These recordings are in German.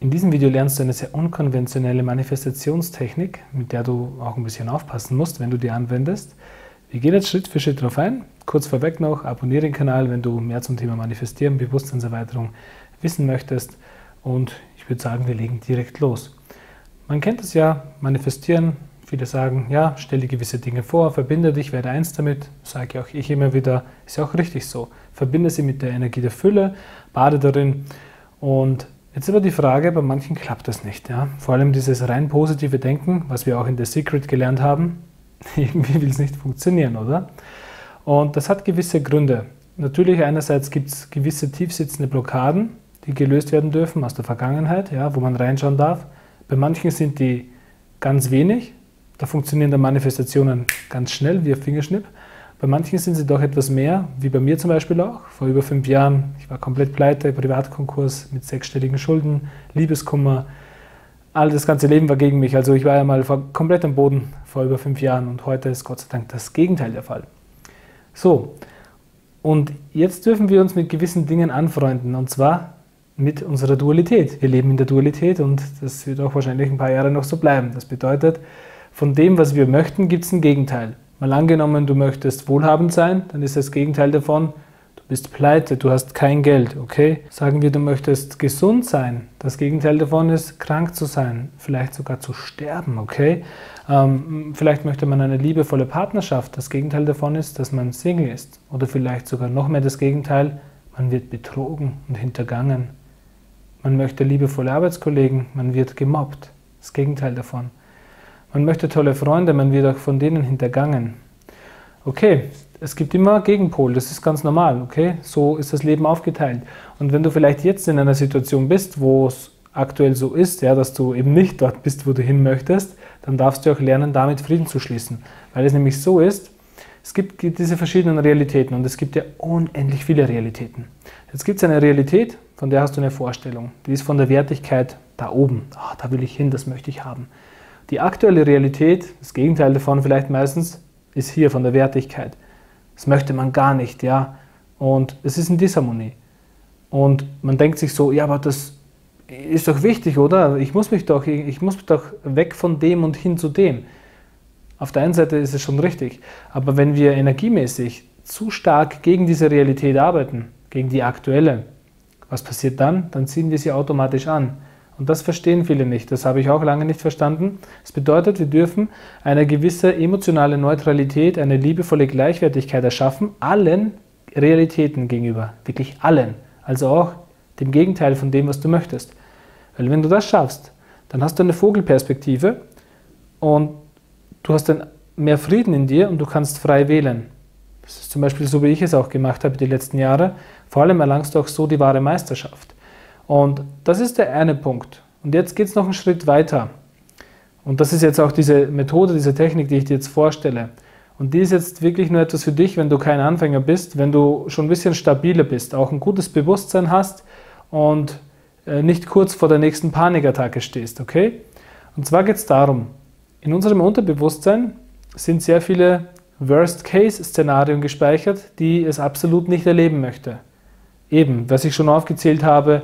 In diesem Video lernst du eine sehr unkonventionelle Manifestationstechnik, mit der du auch ein bisschen aufpassen musst, wenn du die anwendest. Wir gehen jetzt Schritt für Schritt drauf ein. Kurz vorweg noch, abonniere den Kanal, wenn du mehr zum Thema Manifestieren, Bewusstseinserweiterung wissen möchtest. Und ich würde sagen, wir legen direkt los. Man kennt es ja, Manifestieren. Viele sagen, ja, stell dir gewisse Dinge vor, verbinde dich, werde eins damit. Sage auch ich immer wieder, ist ja auch richtig so. Verbinde sie mit der Energie der Fülle, bade darin. Und jetzt aber die Frage, bei manchen klappt das nicht. Ja? Vor allem dieses rein positive Denken, was wir auch in The Secret gelernt haben, irgendwie will es nicht funktionieren, oder? Und das hat gewisse Gründe. Natürlich einerseits gibt es gewisse tiefsitzende Blockaden, die gelöst werden dürfen aus der Vergangenheit, ja, wo man reinschauen darf. Bei manchen sind die ganz wenig, da funktionieren dann Manifestationen ganz schnell, wie ein Fingerschnipp. Bei manchen sind sie doch etwas mehr, wie bei mir zum Beispiel auch. Vor über 5 Jahren, ich war komplett pleite, Privatkonkurs mit 6-stelligen Schulden, Liebeskummer. All das ganze Leben war gegen mich. Also ich war ja mal komplett am Boden vor über 5 Jahren und heute ist Gott sei Dank das Gegenteil der Fall. So, und jetzt dürfen wir uns mit gewissen Dingen anfreunden und zwar mit unserer Dualität. Wir leben in der Dualität und das wird auch wahrscheinlich ein paar Jahre noch so bleiben. Das bedeutet, von dem, was wir möchten, gibt es ein Gegenteil. Mal angenommen, du möchtest wohlhabend sein, dann ist das Gegenteil davon, du bist pleite, du hast kein Geld, okay? Sagen wir, du möchtest gesund sein, das Gegenteil davon ist, krank zu sein, vielleicht sogar zu sterben, okay? Vielleicht möchte man eine liebevolle Partnerschaft, das Gegenteil davon ist, dass man Single ist. Oder vielleicht sogar noch mehr das Gegenteil, man wird betrogen und hintergangen. Man möchte liebevolle Arbeitskollegen, man wird gemobbt, das Gegenteil davon. Man möchte tolle Freunde, man wird auch von denen hintergangen. Okay, es gibt immer Gegenpol, das ist ganz normal, okay? So ist das Leben aufgeteilt. Und wenn du vielleicht jetzt in einer Situation bist, wo es aktuell so ist, ja, dass du eben nicht dort bist, wo du hin möchtest, dann darfst du auch lernen, damit Frieden zu schließen. Weil es nämlich so ist, es gibt diese verschiedenen Realitäten und es gibt ja unendlich viele Realitäten. Jetzt gibt es eine Realität, von der hast du eine Vorstellung. Die ist von der Wertigkeit da oben. Oh, da will ich hin, das möchte ich haben. Die aktuelle Realität, das Gegenteil davon vielleicht meistens, ist hier von der Wertigkeit. Das möchte man gar nicht, ja. Und es ist in Disharmonie. Und man denkt sich so, ja, aber das ist doch wichtig, oder? Ich muss mich doch weg von dem und hin zu dem. Auf der einen Seite ist es schon richtig, aber wenn wir energiemäßig zu stark gegen diese Realität arbeiten, gegen die aktuelle, was passiert dann? Dann ziehen wir sie automatisch an. Und das verstehen viele nicht, das habe ich auch lange nicht verstanden. Das bedeutet, wir dürfen eine gewisse emotionale Neutralität, eine liebevolle Gleichwertigkeit erschaffen, allen Realitäten gegenüber, wirklich allen. Also auch dem Gegenteil von dem, was du möchtest. Weil wenn du das schaffst, dann hast du eine Vogelperspektive und du hast dann mehr Frieden in dir und du kannst frei wählen. Das ist zum Beispiel so, wie ich es auch gemacht habe die letzten Jahre. Vor allem erlangst du auch so die wahre Meisterschaft. Und das ist der eine Punkt. Und jetzt geht es noch einen Schritt weiter. Und das ist jetzt auch diese Methode, diese Technik, die ich dir jetzt vorstelle. Und die ist jetzt wirklich nur etwas für dich, wenn du kein Anfänger bist, wenn du schon ein bisschen stabiler bist, auch ein gutes Bewusstsein hast und nicht kurz vor der nächsten Panikattacke stehst, okay? Und zwar geht es darum, in unserem Unterbewusstsein sind sehr viele Worst-Case-Szenarien gespeichert, die es absolut nicht erleben möchte. Eben, was ich schon aufgezählt habe,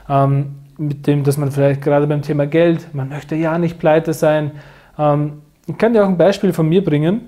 mit dem, dass man vielleicht gerade beim Thema Geld, man möchte ja nicht pleite sein. Ich kann dir auch ein Beispiel von mir bringen.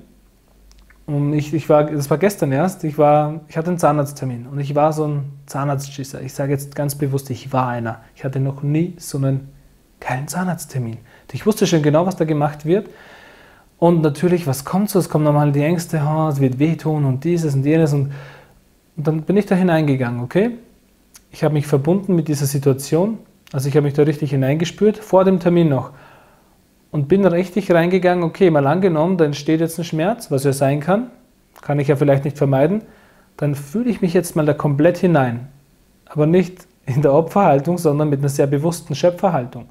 Und das war gestern erst, ich hatte einen Zahnarzttermin und ich war so ein Zahnarztschisser. Ich sage jetzt ganz bewusst, ich war einer. Ich hatte noch nie so einen geilen Zahnarzttermin. Ich wusste schon genau, was da gemacht wird. Und natürlich, was kommt so? Es kommen normal die Ängste, oh, es wird wehtun und dieses und jenes. Und dann bin ich da hineingegangen, okay? Ich habe mich verbunden mit dieser Situation, also ich habe mich da richtig hineingespürt, vor dem Termin noch. Und bin richtig reingegangen, okay, mal angenommen, da entsteht jetzt ein Schmerz, was ja sein kann ich ja vielleicht nicht vermeiden, dann fühle ich mich jetzt mal da komplett hinein. Aber nicht in der Opferhaltung, sondern mit einer sehr bewussten Schöpferhaltung.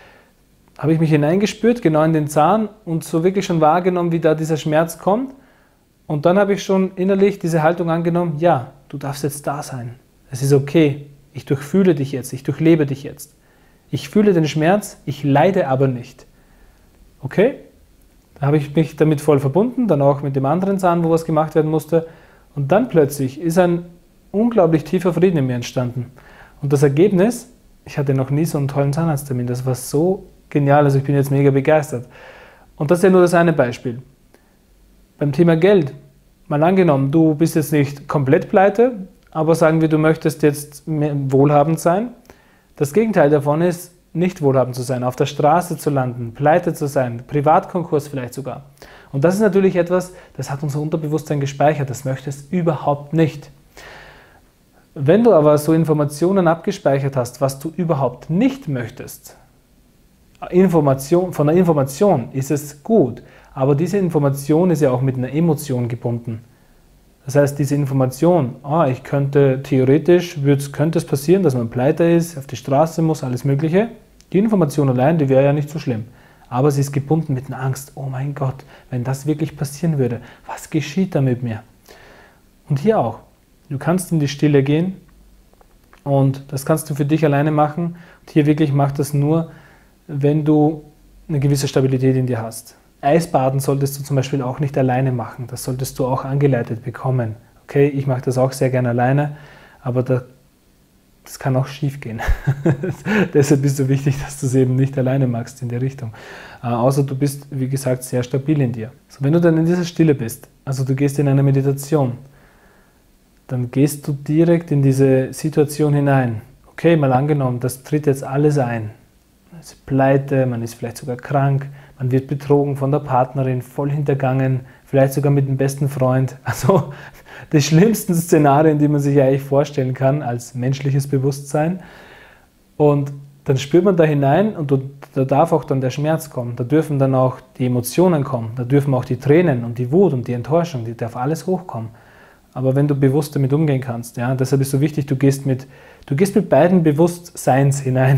Habe ich mich hineingespürt, genau in den Zahn und so wirklich schon wahrgenommen, wie da dieser Schmerz kommt. Und dann habe ich schon innerlich diese Haltung angenommen, ja, du darfst jetzt da sein. Es ist okay, ich durchfühle dich jetzt, ich durchlebe dich jetzt. Ich fühle den Schmerz, ich leide aber nicht. Okay? Da habe ich mich damit voll verbunden, dann auch mit dem anderen Zahn, wo was gemacht werden musste. Und dann plötzlich ist ein unglaublich tiefer Frieden in mir entstanden. Und das Ergebnis ich hatte noch nie so einen tollen Zahnarzttermin. Das war so genial, also ich bin jetzt mega begeistert. Und das ist ja nur das eine Beispiel. Beim Thema Geld, mal angenommen, du bist jetzt nicht komplett pleite, aber sagen wir, du möchtest jetzt mehr wohlhabend sein. Das Gegenteil davon ist, nicht wohlhabend zu sein, auf der Straße zu landen, pleite zu sein, Privatkonkurs vielleicht sogar. Und das ist natürlich etwas, das hat unser Unterbewusstsein gespeichert, das möchte es überhaupt nicht. Wenn du aber so Informationen abgespeichert hast, was du überhaupt nicht möchtest, von der Information ist es gut, aber diese Information ist ja auch mit einer Emotion gebunden. Das heißt, diese Information, ich könnte theoretisch, könnte es passieren, dass man pleite ist, auf die Straße muss, alles Mögliche. Die Information allein, die wäre ja nicht so schlimm. Aber sie ist gebunden mit einer Angst. Oh mein Gott, wenn das wirklich passieren würde, was geschieht da mit mir? Und hier auch. Du kannst in die Stille gehen und das kannst du für dich alleine machen. Und hier wirklich mach das nur, wenn du eine gewisse Stabilität in dir hast. Eisbaden solltest du zum Beispiel auch nicht alleine machen. Das solltest du auch angeleitet bekommen. Okay, ich mache das auch sehr gerne alleine, aber das kann auch schief gehen. Deshalb ist es so wichtig, dass du es eben nicht alleine machst in der Richtung. Außer du bist, wie gesagt, sehr stabil in dir. So, wenn du dann in dieser Stille bist, also du gehst in eine Meditation, dann gehst du direkt in diese Situation hinein. Okay, mal angenommen, das tritt jetzt alles ein. Man ist pleite, man ist vielleicht sogar krank, man wird betrogen von der Partnerin, voll hintergangen, vielleicht sogar mit dem besten Freund. Also die schlimmsten Szenarien, die man sich eigentlich vorstellen kann als menschliches Bewusstsein. Und dann spürt man da hinein und da darf auch dann der Schmerz kommen. Da dürfen dann auch die Emotionen kommen, da dürfen auch die Tränen und die Wut und die Enttäuschung, die darf alles hochkommen. Aber wenn du bewusst damit umgehen kannst, ja, deshalb ist so wichtig, du gehst mit beiden Bewusstseins hinein.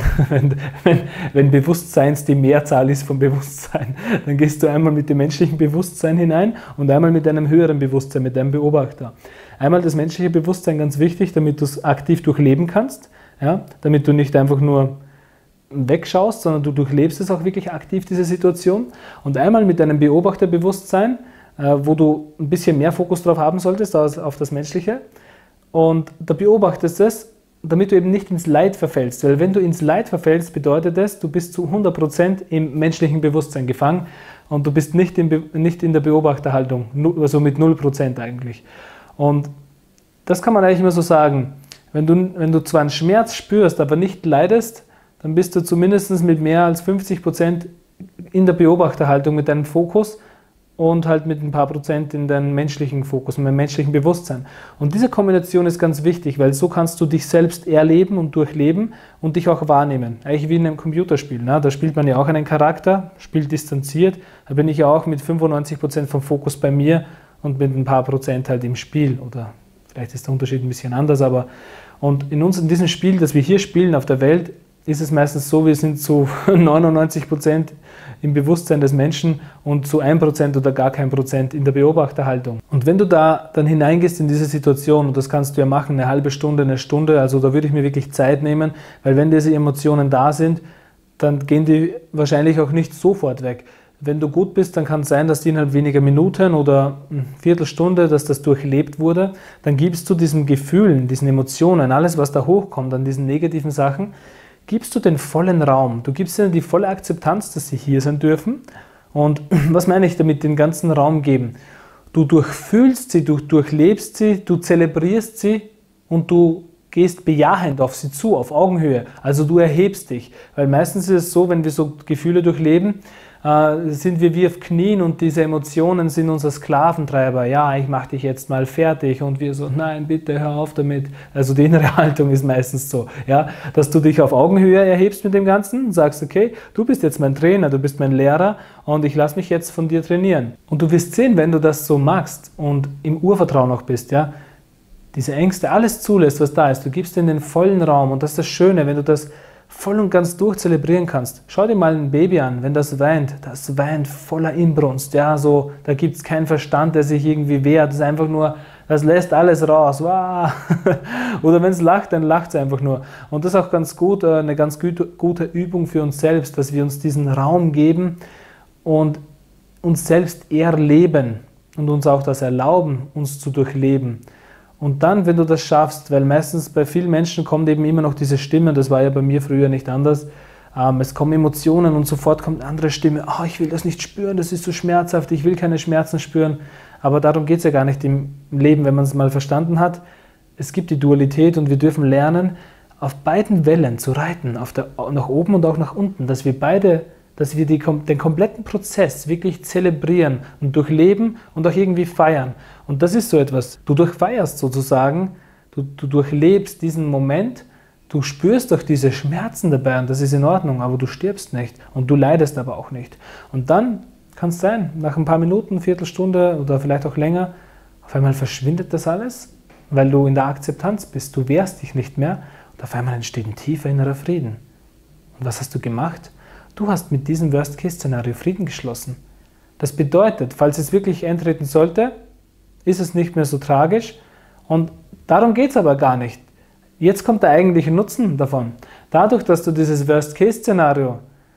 Wenn Bewusstseins die Mehrzahl ist vom Bewusstsein, dann gehst du einmal mit dem menschlichen Bewusstsein hinein und einmal mit einem höheren Bewusstsein, mit deinem Beobachter. Einmal das menschliche Bewusstsein, ganz wichtig, damit du es aktiv durchleben kannst, ja, damit du nicht einfach nur wegschaust, sondern du durchlebst es auch wirklich aktiv, diese Situation. Und einmal mit deinem Beobachterbewusstsein, wo du ein bisschen mehr Fokus drauf haben solltest, auf das Menschliche. Und da beobachtest es, damit du eben nicht ins Leid verfällst. Weil wenn du ins Leid verfällst, bedeutet das, du bist zu 100% im menschlichen Bewusstsein gefangen und du bist nicht in der Beobachterhaltung, also mit 0% eigentlich. Und das kann man eigentlich immer so sagen. Wenn du zwar einen Schmerz spürst, aber nicht leidest, dann bist du zumindest mit mehr als 50% in der Beobachterhaltung mit deinem Fokus und halt mit ein paar Prozent in deinem menschlichen Fokus, in deinem menschlichen Bewusstsein. Und diese Kombination ist ganz wichtig, weil so kannst du dich selbst erleben und durchleben und dich auch wahrnehmen. Eigentlich wie in einem Computerspiel. Ne? Da spielt man ja auch einen Charakter, spielt distanziert. Da bin ich ja auch mit 95% vom Fokus bei mir und mit ein paar Prozent halt im Spiel. Oder vielleicht ist der Unterschied ein bisschen anders, aber und in diesem Spiel, das wir hier spielen auf der Welt, ist es meistens so, wir sind zu 99% im Bewusstsein des Menschen und zu 1% oder gar kein Prozent in der Beobachterhaltung. Und wenn du da dann hineingehst in diese Situation, und das kannst du ja machen, eine halbe Stunde, eine Stunde, also da würde ich mir wirklich Zeit nehmen, weil wenn diese Emotionen da sind, dann gehen die wahrscheinlich auch nicht sofort weg. Wenn du gut bist, dann kann es sein, dass die innerhalb weniger Minuten oder eine Viertelstunde, dass das durchlebt wurde, dann gibst du diesen Gefühlen, diesen Emotionen, alles was da hochkommt an diesen negativen Sachen, gibst du den vollen Raum. Du gibst ihnen die volle Akzeptanz, dass sie hier sein dürfen. Und was meine ich damit, den ganzen Raum geben? Du durchfühlst sie, du durchlebst sie, du zelebrierst sie und du gehst bejahend auf sie zu, auf Augenhöhe. Also du erhebst dich. Weil meistens ist es so, wenn wir so Gefühle durchleben, sind wir wie auf Knien und diese Emotionen sind unser Sklaventreiber. Ja, ich mache dich jetzt mal fertig und wir so, nein, bitte hör auf damit. Also die innere Haltung ist meistens so, ja, dass du dich auf Augenhöhe erhebst mit dem Ganzen und sagst, okay, du bist jetzt mein Trainer, du bist mein Lehrer und ich lasse mich jetzt von dir trainieren. Und du wirst sehen, wenn du das so machst und im Urvertrauen auch bist, ja, diese Ängste, alles zulässt, was da ist, du gibst ihnen den vollen Raum und das ist das Schöne, wenn du das voll und ganz durchzelebrieren kannst. Schau dir mal ein Baby an, wenn das weint voller Inbrunst, ja, so, da gibt es keinen Verstand, der sich irgendwie wehrt, das ist einfach nur, das lässt alles raus, wow. Oder wenn es lacht, dann lacht es einfach nur. Und das ist auch ganz gut, eine ganz gute Übung für uns selbst, dass wir uns diesen Raum geben und uns selbst erleben und uns auch das erlauben, uns zu durchleben. Und dann, wenn du das schaffst, weil meistens bei vielen Menschen kommt eben immer noch diese Stimme, das war ja bei mir früher nicht anders, es kommen Emotionen und sofort kommt eine andere Stimme, oh, ich will das nicht spüren, das ist so schmerzhaft, ich will keine Schmerzen spüren. Aber darum geht es ja gar nicht im Leben, wenn man es mal verstanden hat. Es gibt die Dualität und wir dürfen lernen, auf beiden Wellen zu reiten, nach oben und auch nach unten, dass wir den kompletten Prozess wirklich zelebrieren und durchleben und auch irgendwie feiern. Und das ist so etwas, du durchfeierst sozusagen, du durchlebst diesen Moment, du spürst doch diese Schmerzen dabei und das ist in Ordnung, aber du stirbst nicht und du leidest aber auch nicht. Und dann kann es sein, nach ein paar Minuten, Viertelstunde oder vielleicht auch länger, auf einmal verschwindet das alles, weil du in der Akzeptanz bist, du wehrst dich nicht mehr und auf einmal entsteht ein tiefer innerer Frieden. Und was hast du gemacht? Du hast mit diesem Worst-Case-Szenario Frieden geschlossen. Das bedeutet, falls es wirklich eintreten sollte, ist es nicht mehr so tragisch und darum geht es aber gar nicht. Jetzt kommt der eigentliche Nutzen davon. Dadurch, dass du dieses Worst-Case-Szenario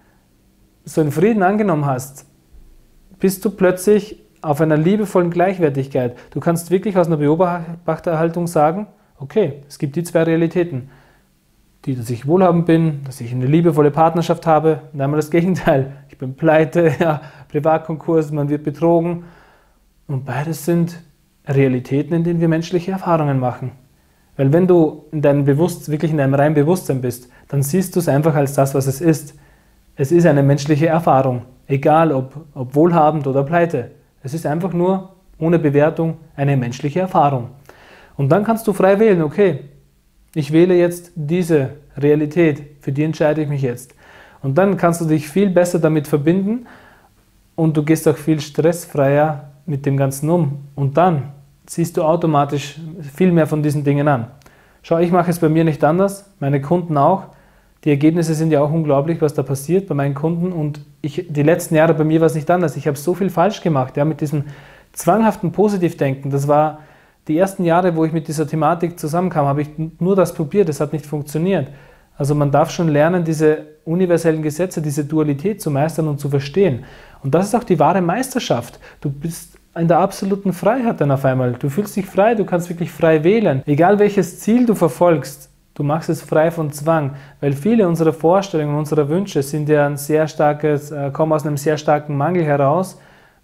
so in Frieden angenommen hast, bist du plötzlich auf einer liebevollen Gleichwertigkeit. Du kannst wirklich aus einer Beobachterhaltung sagen, okay, es gibt die zwei Realitäten. Die, dass ich wohlhabend bin, dass ich eine liebevolle Partnerschaft habe, und einmal das Gegenteil. Ich bin pleite, ja, Privatkonkurs, man wird betrogen. Und beides sind Realitäten, in denen wir menschliche Erfahrungen machen. Weil wenn du wirklich in deinem reinen Bewusstsein bist, dann siehst du es einfach als das, was es ist. Es ist eine menschliche Erfahrung, egal ob wohlhabend oder pleite. Es ist einfach nur, ohne Bewertung, eine menschliche Erfahrung. Und dann kannst du frei wählen, okay, ich wähle jetzt diese Realität, für die entscheide ich mich jetzt. Und dann kannst du dich viel besser damit verbinden und du gehst auch viel stressfreier mit dem Ganzen um. Und dann ziehst du automatisch viel mehr von diesen Dingen an. Schau, ich mache es bei mir nicht anders, meine Kunden auch. Die Ergebnisse sind ja auch unglaublich, was da passiert bei meinen Kunden. Und die letzten Jahre bei mir war es nicht anders. Ich habe so viel falsch gemacht, ja, mit diesem zwanghaften Positivdenken. Das war die ersten Jahre, wo ich mit dieser Thematik zusammenkam, habe ich nur das probiert, das hat nicht funktioniert. Also man darf schon lernen, diese universellen Gesetze, diese Dualität zu meistern und zu verstehen. Und das ist auch die wahre Meisterschaft. Du bist in der absoluten Freiheit dann auf einmal. Du fühlst dich frei, du kannst wirklich frei wählen. Egal welches Ziel du verfolgst, du machst es frei von Zwang. Weil viele unserer Vorstellungen, unserer Wünsche sind ja kommen aus einem sehr starken Mangel heraus,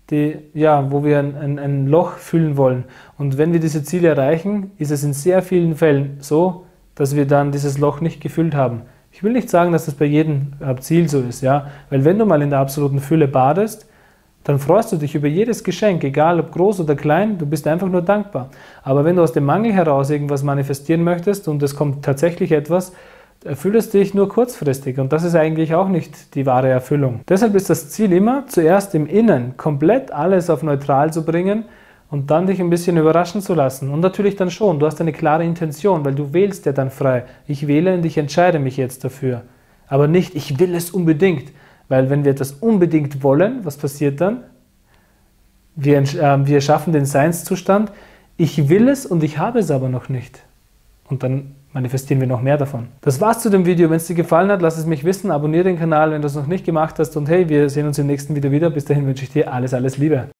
wo wir ein Loch füllen wollen. Und wenn wir diese Ziele erreichen, ist es in sehr vielen Fällen so, dass wir dann dieses Loch nicht gefüllt haben. Ich will nicht sagen, dass das bei jedem Ziel so ist, ja? Weil wenn du mal in der absoluten Fülle badest, dann freust du dich über jedes Geschenk, egal ob groß oder klein, du bist einfach nur dankbar. Aber wenn du aus dem Mangel heraus irgendwas manifestieren möchtest und es kommt tatsächlich etwas, erfüllst dich nur kurzfristig und das ist eigentlich auch nicht die wahre Erfüllung. Deshalb ist das Ziel immer, zuerst im Innen komplett alles auf neutral zu bringen und dann dich ein bisschen überraschen zu lassen. Und natürlich dann schon, du hast eine klare Intention, weil du wählst ja dann frei. Ich wähle und ich entscheide mich jetzt dafür. Aber nicht, ich will es unbedingt, weil wenn wir etwas unbedingt wollen, was passiert dann? Wir schaffen den Seinszustand, ich will es und ich habe es aber noch nicht. Und dann manifestieren wir noch mehr davon. Das war's zu dem Video. Wenn es dir gefallen hat, lass es mich wissen. Abonniere den Kanal, wenn du es noch nicht gemacht hast. Und hey, wir sehen uns im nächsten Video wieder. Bis dahin wünsche ich dir alles, alles Liebe.